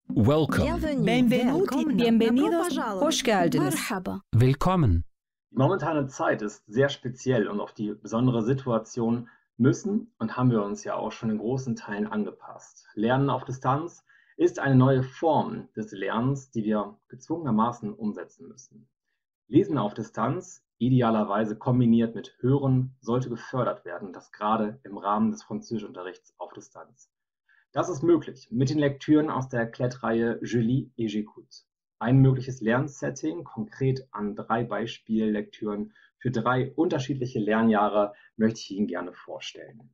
Welcome. Benvenuti, bienvenidos, hoş geldiniz. مرحبا. Willkommen. Die momentane Zeit ist sehr speziell und auf die besondere Situation müssen und haben wir uns ja auch schon in großen Teilen angepasst. Lernen auf Distanz ist eine neue Form des Lernens, die wir gezwungenermaßen umsetzen müssen. Lesen auf Distanz, idealerweise kombiniert mit Hören, sollte gefördert werden, das gerade im Rahmen des Französischunterrichts auf Distanz. Das ist möglich mit den Lektüren aus der Klett-Reihe Je lis et j'écoute. Ein mögliches Lernsetting, konkret an 3 Beispiellektüren für 3 unterschiedliche Lernjahre, möchte ich Ihnen gerne vorstellen.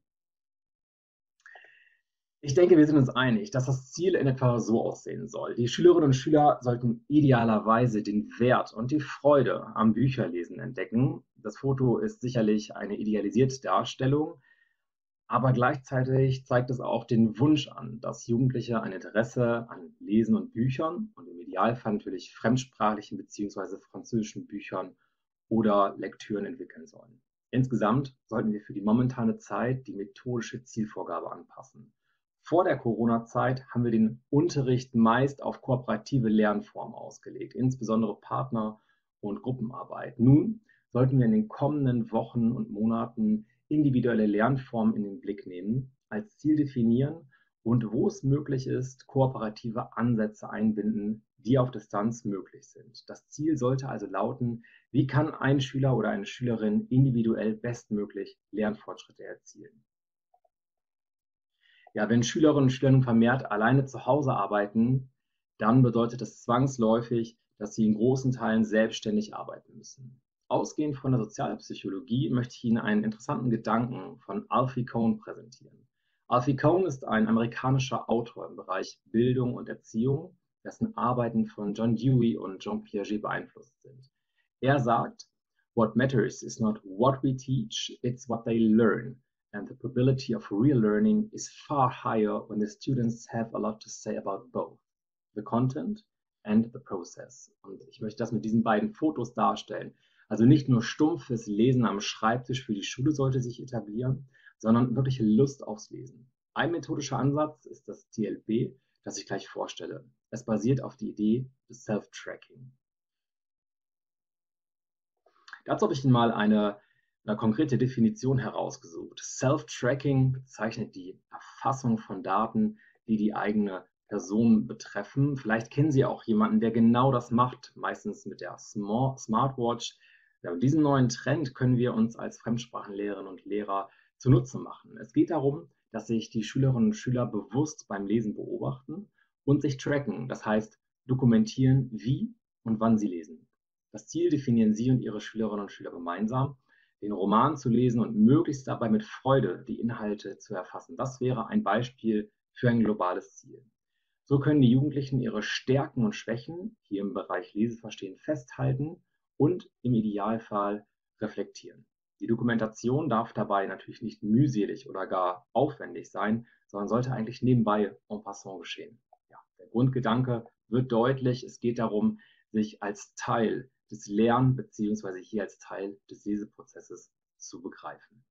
Ich denke, wir sind uns einig, dass das Ziel in etwa so aussehen soll. Die Schülerinnen und Schüler sollten idealerweise den Wert und die Freude am Bücherlesen entdecken. Das Foto ist sicherlich eine idealisierte Darstellung, aber gleichzeitig zeigt es auch den Wunsch an, dass Jugendliche ein Interesse an Lesen und Büchern und im Idealfall natürlich fremdsprachlichen bzw. französischen Büchern oder Lektüren entwickeln sollen. Insgesamt sollten wir für die momentane Zeit die methodische Zielvorgabe anpassen. Vor der Corona-Zeit haben wir den Unterricht meist auf kooperative Lernformen ausgelegt, insbesondere Partner- und Gruppenarbeit. Nun sollten wir in den kommenden Wochen und Monaten individuelle Lernformen in den Blick nehmen, als Ziel definieren und, wo es möglich ist, kooperative Ansätze einbinden, die auf Distanz möglich sind. Das Ziel sollte also lauten, wie kann ein Schüler oder eine Schülerin individuell bestmöglich Lernfortschritte erzielen. Ja, wenn Schülerinnen und Schüler nun vermehrt alleine zu Hause arbeiten, dann bedeutet das zwangsläufig, dass sie in großen Teilen selbstständig arbeiten müssen. Ausgehend von der Sozialpsychologie möchte ich Ihnen einen interessanten Gedanken von Alfie Kohn präsentieren. Alfie Kohn ist ein amerikanischer Autor im Bereich Bildung und Erziehung, dessen Arbeiten von John Dewey und Jean Piaget beeinflusst sind. Er sagt, "What matters is not what we teach, it's what they learn. And the probability of real learning is far higher when the students have a lot to say about both, the content and the process." Und ich möchte das mit diesen beiden Fotos darstellen. Also nicht nur stumpfes Lesen am Schreibtisch für die Schule sollte sich etablieren, sondern wirkliche Lust aufs Lesen. Ein methodischer Ansatz ist das TLP, das ich gleich vorstelle. Es basiert auf die Idee des Self-Tracking. Dazu habe ich Ihnen mal eine konkrete Definition herausgesucht. Self-Tracking bezeichnet die Erfassung von Daten, die die eigene Person betreffen. Vielleicht kennen Sie auch jemanden, der genau das macht, meistens mit der Smartwatch. Ja, diesen neuen Trend können wir uns als Fremdsprachenlehrerinnen und Lehrer zunutze machen. Es geht darum, dass sich die Schülerinnen und Schüler bewusst beim Lesen beobachten und sich tracken, das heißt dokumentieren, wie und wann sie lesen. Das Ziel definieren Sie und Ihre Schülerinnen und Schüler gemeinsam, den Roman zu lesen und möglichst dabei mit Freude die Inhalte zu erfassen. Das wäre ein Beispiel für ein globales Ziel. So können die Jugendlichen ihre Stärken und Schwächen hier im Bereich Leseverstehen festhalten und im Idealfall reflektieren. Die Dokumentation darf dabei natürlich nicht mühselig oder gar aufwendig sein, sondern sollte eigentlich nebenbei en passant geschehen. Ja, der Grundgedanke wird deutlich. Es geht darum, sich als Teil des Lern- bzw. hier als Teil des Leseprozesses zu begreifen.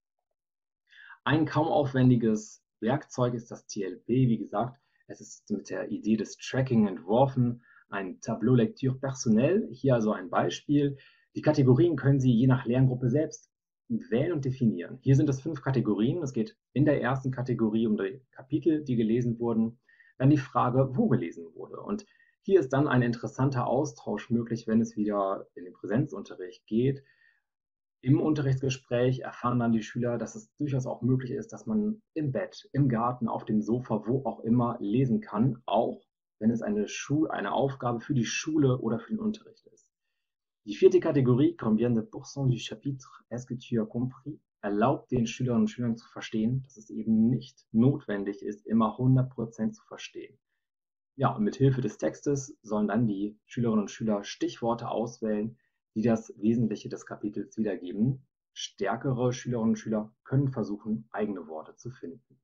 Ein kaum aufwendiges Werkzeug ist das TLP. Wie gesagt, es ist mit der Idee des Tracking entworfen, ein Tableau Lecture personnel. Hier also ein Beispiel. Die Kategorien können Sie je nach Lerngruppe selbst wählen und definieren. Hier sind es 5 Kategorien. Es geht in der ersten Kategorie um die Kapitel, die gelesen wurden. Dann die Frage, wo gelesen wurde. Und hier ist dann ein interessanter Austausch möglich, wenn es wieder in den Präsenzunterricht geht. Im Unterrichtsgespräch erfahren dann die Schüler, dass es durchaus auch möglich ist, dass man im Bett, im Garten, auf dem Sofa, wo auch immer lesen kann, auch wenn es eine Aufgabe für die Schule oder für den Unterricht ist. Die 4. Kategorie, Combien de pourcent du chapitre est-ce que tu as compris, erlaubt den Schülerinnen und Schülern zu verstehen, dass es eben nicht notwendig ist, immer 100% zu verstehen. Ja, und mit Hilfe des Textes sollen dann die Schülerinnen und Schüler Stichworte auswählen, die das Wesentliche des Kapitels wiedergeben. Stärkere Schülerinnen und Schüler können versuchen, eigene Worte zu finden.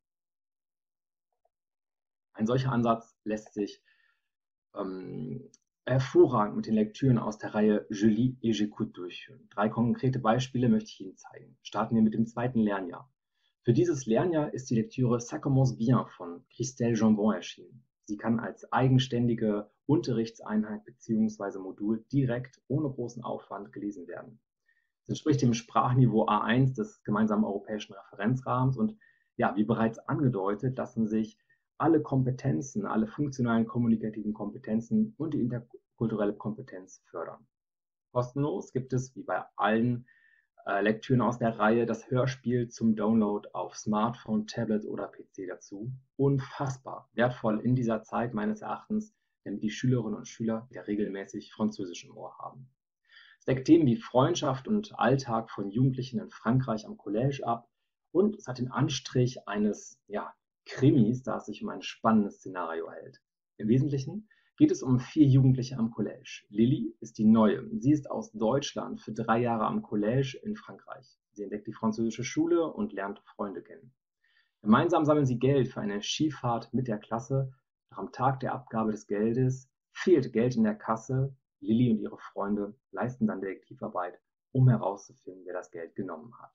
Ein solcher Ansatz lässt sich hervorragend mit den Lektüren aus der Reihe Je lis et j'écoute durchführen. 3 konkrete Beispiele möchte ich Ihnen zeigen. Starten wir mit dem 2. Lernjahr. Für dieses Lernjahr ist die Lektüre Ça commence bien von Christelle Jambon erschienen. Sie kann als eigenständige Unterrichtseinheit bzw. Modul direkt ohne großen Aufwand gelesen werden. Es entspricht dem Sprachniveau A1 des gemeinsamen europäischen Referenzrahmens und ja, wie bereits angedeutet, lassen sich alle Kompetenzen, alle funktionalen kommunikativen Kompetenzen und die interkulturelle Kompetenz fördern. Kostenlos gibt es, wie bei allen Lektüren aus der Reihe, das Hörspiel zum Download auf Smartphone, Tablet oder PC dazu. Unfassbar wertvoll in dieser Zeit meines Erachtens, damit die Schülerinnen und Schüler wieder regelmäßig Französisch im Ohr haben. Es deckt Themen wie Freundschaft und Alltag von Jugendlichen in Frankreich am Collège ab und es hat den Anstrich eines Krimis, da es sich um ein spannendes Szenario hält. Im Wesentlichen geht es um 4 Jugendliche am Collège. Lilly ist die Neue. Sie ist aus Deutschland für 3 Jahre am Collège in Frankreich. Sie entdeckt die französische Schule und lernt Freunde kennen. Gemeinsam sammeln sie Geld für eine Skifahrt mit der Klasse. Doch am Tag der Abgabe des Geldes fehlt Geld in der Kasse. Lilly und ihre Freunde leisten dann Detektivarbeit, um herauszufinden, wer das Geld genommen hat.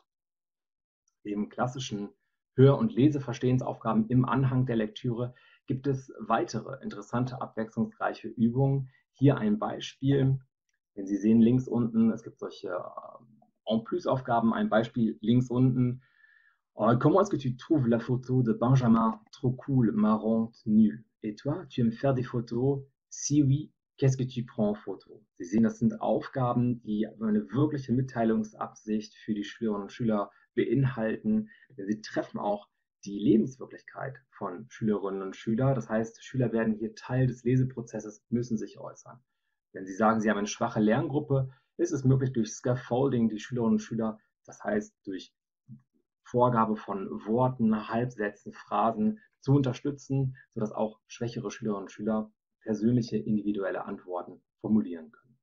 Neben klassischen Hör- und Leseverstehensaufgaben im Anhang der Lektüre gibt es weitere interessante, abwechslungsreiche Übungen. Hier ein Beispiel. Wenn Sie sehen links unten, es gibt solche En-plus-Aufgaben. Ein Beispiel links unten. Comment est-ce que tu trouves la photo de Benjamin? Trop cool, marrant, nul. Et toi, tu aimes faire des photos? Si oui, qu'est-ce que tu prends en photo? Sie sehen, das sind Aufgaben, die eine wirkliche Mitteilungsabsicht für die Schülerinnen und Schüler beinhalten. Sie treffen auch die Lebenswirklichkeit von Schülerinnen und Schülern. Das heißt, Schüler werden hier Teil des Leseprozesses, müssen sich äußern. Wenn Sie sagen, Sie haben eine schwache Lerngruppe, ist es möglich, durch Scaffolding die Schülerinnen und Schüler, das heißt durch Vorgabe von Worten, Halbsätzen, Phrasen zu unterstützen, sodass auch schwächere Schülerinnen und Schüler persönliche, individuelle Antworten formulieren können.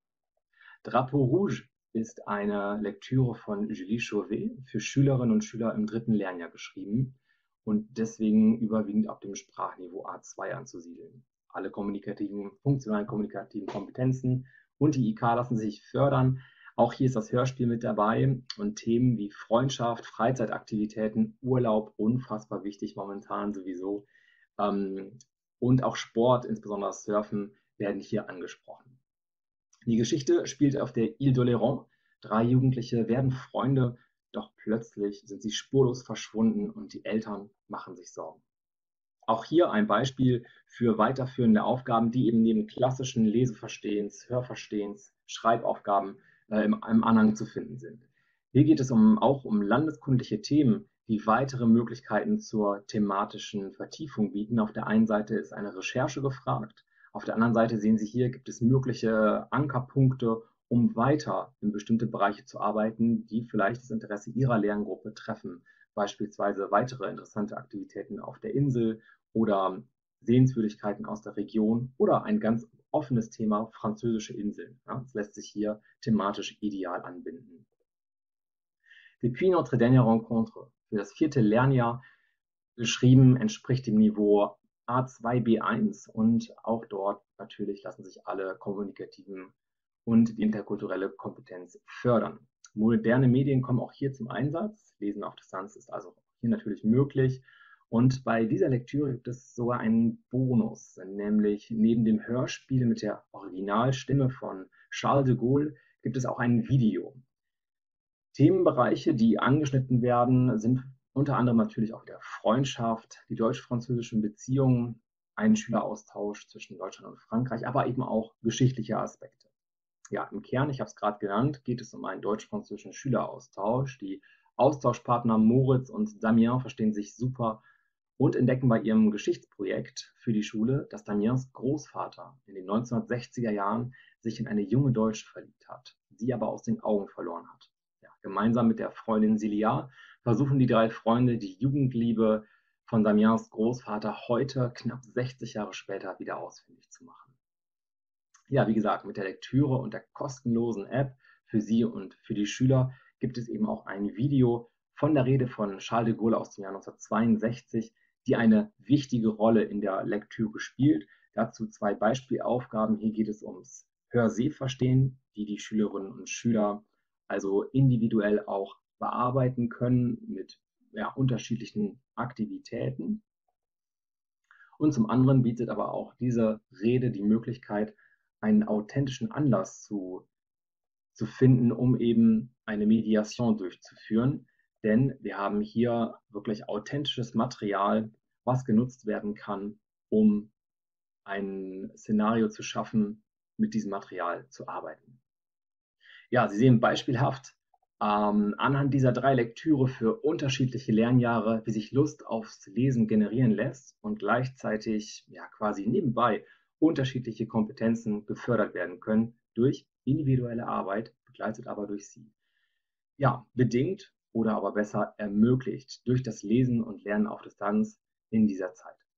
Drapeau Rouge ist eine Lektüre von Julie Chauvet für Schülerinnen und Schüler im 3. Lernjahr geschrieben und deswegen überwiegend auf dem Sprachniveau A2 anzusiedeln. Alle funktionalen kommunikativen Kompetenzen und die IK lassen sich fördern. Auch hier ist das Hörspiel mit dabei und Themen wie Freundschaft, Freizeitaktivitäten, Urlaub, unfassbar wichtig momentan sowieso. Und auch Sport, insbesondere Surfen, werden hier angesprochen. Die Geschichte spielt auf der Ile d'Oléron. 3 Jugendliche werden Freunde, doch plötzlich sind sie spurlos verschwunden und die Eltern machen sich Sorgen. Auch hier ein Beispiel für weiterführende Aufgaben, die eben neben klassischen Leseverstehens, Hörverstehens, Schreibaufgaben im Anhang zu finden sind. Hier geht es auch um landeskundliche Themen, die weitere Möglichkeiten zur thematischen Vertiefung bieten. Auf der einen Seite ist eine Recherche gefragt, auf der anderen Seite sehen Sie hier, gibt es mögliche Ankerpunkte, um weiter in bestimmte Bereiche zu arbeiten, die vielleicht das Interesse Ihrer Lerngruppe treffen. Beispielsweise weitere interessante Aktivitäten auf der Insel oder Sehenswürdigkeiten aus der Region oder ein ganz offenes Thema, französische Inseln. Ja, das lässt sich hier thematisch ideal anbinden. Depuis notre dernière rencontre, für das 4. Lernjahr geschrieben, entspricht dem Niveau A2, B1 und auch dort natürlich lassen sich alle kommunikativen und die interkulturelle Kompetenz fördern. Moderne Medien kommen auch hier zum Einsatz. Lesen auf Distanz ist also hier natürlich möglich. Und bei dieser Lektüre gibt es sogar einen Bonus, nämlich neben dem Hörspiel mit der Originalstimme von Charles de Gaulle gibt es auch ein Video. Themenbereiche, die angeschnitten werden, sind unter anderem natürlich auch wieder Freundschaft, die deutsch-französischen Beziehungen, ein Schüleraustausch zwischen Deutschland und Frankreich, aber eben auch geschichtliche Aspekte. Ja, im Kern, ich habe es gerade genannt, geht es um einen deutsch-französischen Schüleraustausch. Die Austauschpartner Moritz und Damien verstehen sich super und entdecken bei ihrem Geschichtsprojekt für die Schule, dass Damiens Großvater in den 1960er Jahren sich in eine junge Deutsche verliebt hat, sie aber aus den Augen verloren hat. Ja, gemeinsam mit der Freundin Cilia versuchen die 3 Freunde, die Jugendliebe von Damiens Großvater heute, knapp 60 Jahre später, wieder ausfindig zu machen. Ja, wie gesagt, mit der Lektüre und der kostenlosen App für Sie und für die Schüler gibt es eben auch ein Video von der Rede von Charles de Gaulle aus dem Jahr 1962, die eine wichtige Rolle in der Lektüre spielt. Dazu 2 Beispielaufgaben. Hier geht es ums Hörsehverstehen, die die Schülerinnen und Schüler also individuell auch bearbeiten können mit unterschiedlichen Aktivitäten. Und zum anderen bietet aber auch diese Rede die Möglichkeit, einen authentischen Anlass zu finden, um eben eine Mediation durchzuführen. Denn wir haben hier wirklich authentisches Material, was genutzt werden kann, um ein Szenario zu schaffen, mit diesem Material zu arbeiten. Ja, Sie sehen beispielhaft anhand dieser 3 Lektüre für unterschiedliche Lernjahre, wie sich Lust aufs Lesen generieren lässt und gleichzeitig ja quasi nebenbei unterschiedliche Kompetenzen gefördert werden können durch individuelle Arbeit, begleitet aber durch Sie. Ja, bedingt oder aber besser ermöglicht durch das Lesen und Lernen auf Distanz in dieser Zeit.